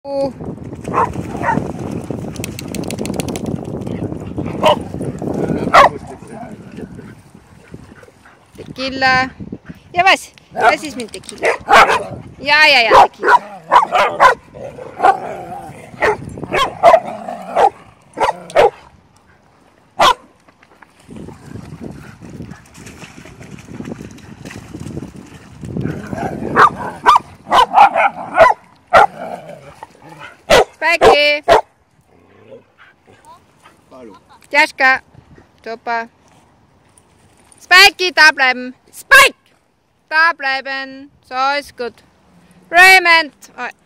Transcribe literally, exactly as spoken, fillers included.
Oh. Tequila. Ja, was? Was ist mit Tequila? Ja, ja, ja, Tequila. Spikey. Jaschka. Super. Spikey, da bleiben. Spike! Da bleiben. So ist gut. Raymond. Oh.